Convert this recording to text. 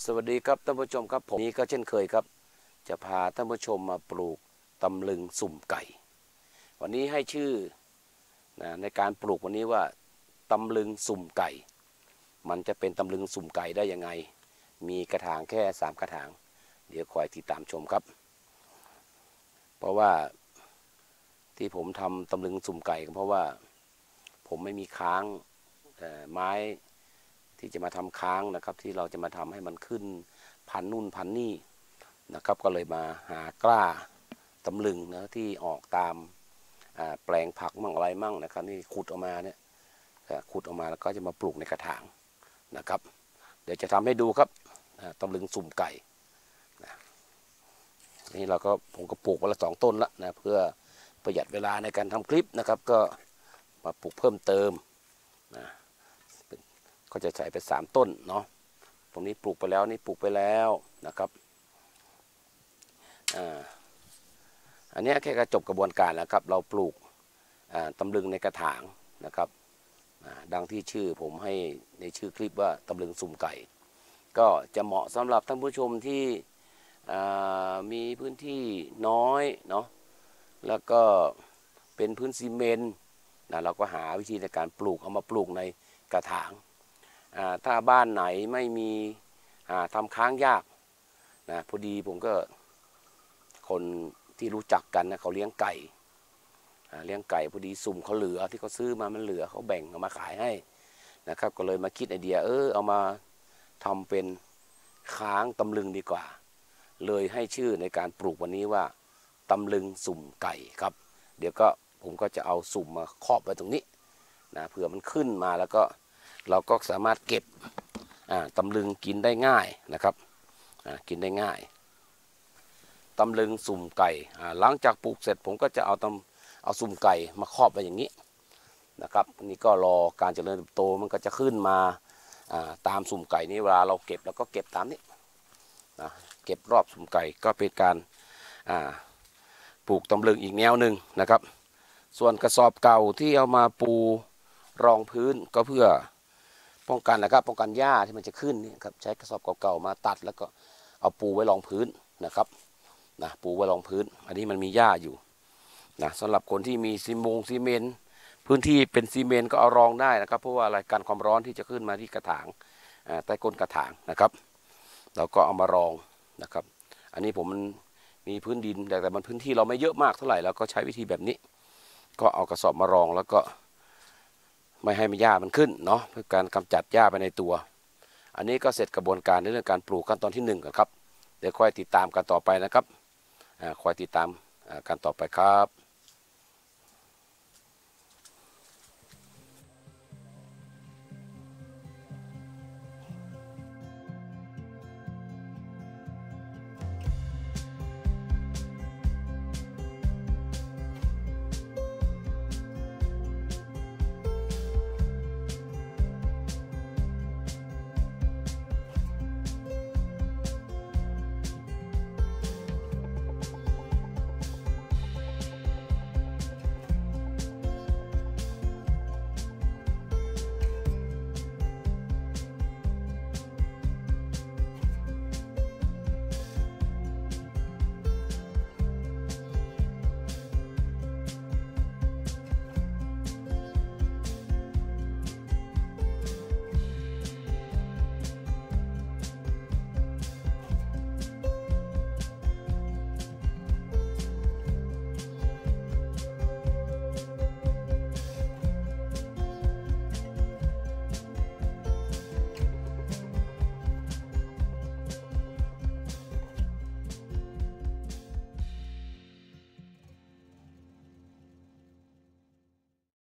สวัสดีครับท่านผู้ชมครับผมนี้ก็เช่นเคยครับจะพาท่านผู้ชมมาปลูกตำลึงสุ่มไก่วันนี้ให้ชื่อในการปลูกวันนี้ว่าตำลึงสุ่มไก่มันจะเป็นตำลึงสุ่มไก่ได้ยังไงมีกระถางแค่3กระถางเดี๋ยวคอยติดตามชมครับเพราะว่าที่ผมทำตำลึงสุ่มไก่ก็เพราะว่าผมไม่มีค้างไม้ที่จะมาทำค้างนะครับที่เราจะมาทำให้มันขึ้นพันนู่นพันนี่นะครับก็เลยมาหากล้าตำลึงนะที่ออกตามแปลงผักมั่งอะไรมั่งนะครับนี่ขุดออกมาเนี่ยขุดออกมาแล้วก็จะมาปลูกในกระถางนะครับเดี๋ยวจะทำให้ดูครับตำลึงสุ่มไก่นะนี่ผมก็ปลูกวันละ2 ต้นละนะเพื่อประหยัดเวลาในการทำคลิปนะครับก็มาปลูกเพิ่มเติมนะก็จะใส่ไป3 ต้นเนาะตรงนี้ปลูกไปแล้วนี่ปลูกไปแล้วนะครับอันนี้แค่จบกระบวนการแล้วครับเราปลูกตำลึงในกระถางนะครับดังที่ชื่อผมให้ในชื่อคลิปว่าตำลึงสุ่มไก่ก็จะเหมาะสำหรับท่านผู้ชมที่มีพื้นที่น้อยเนาะแล้วก็เป็นพื้นซีเมนต์เราก็หาวิธีในการปลูกเอามาปลูกในกระถางถ้าบ้านไหนไม่มีทำค้างยากนะพอดีผมก็คนที่รู้จักกันนะเขาเลี้ยงไก่พอดีสุ่มเขาเหลือที่เขาซื้อมามันเหลือเขาแบ่งเอามาขายให้นะครับก็เลยมาคิดไอเดียเอามาทำเป็นค้างตำลึงดีกว่าเลยให้ชื่อในการปลูกวันนี้ว่าตำลึงสุ่มไก่ครับเดี๋ยวก็ผมก็จะเอาสุ่มมาครอบไว้ตรงนี้นะเผื่อมันขึ้นมาแล้วก็เราก็สามารถเก็บตำลึงกินได้ง่ายนะครับกินได้ง่ายตำลึงสุ่มไก่หลังจากปลูกเสร็จผมก็จะเอาสุ่มไก่มาครอบไว้อย่างนี้นะครับนี่ก็รอการเจริญเติบโตมันก็จะขึ้นมาตามสุ่มไก่นี้เวลาเราเก็บแล้วก็เก็บตามนี้เก็บรอบสุ่มไก่ก็เป็นการปลูกตำลึงอีกแนวหนึ่งนะครับส่วนกระสอบเก่าที่เอามาปูรองพื้นก็เพื่อป้องกันนะครับป้องกันหญ้าที่มันจะขึ้นนี่ครับใช้กระสอบเก่าๆมาตัดแล้วก็เอาปูไว้รองพื้นนะครับปูไว้รองพื้นอันนี้มันมีหญ้าอยู่สำหรับคนที่มีซีเมนต์พื้นที่เป็นซีเมนต์ก็เอารองได้นะครับเพราะว่าอะไรกันความร้อนที่จะขึ้นมาที่กระถางใต้ก้นกระถางนะครับเราก็เอามารองนะครับอันนี้ผมมันมีพื้นดินแต่มันพื้นที่เราไม่เยอะมากเท่าไหร่แล้วก็ใช้วิธีแบบนี้ก็เอากระสอบมารองแล้วก็ไม่ให้หญ้ามันขึ้นเนาะเพื่อการกำจัดหญ้าไปในตัวอันนี้ก็เสร็จกระบวนการในเรื่องการปลูกขั้นตอนที่1กันครับเดี๋ยวค่อยติดตามกันต่อไปนะครับคอยติดตามกันต่อไปครับ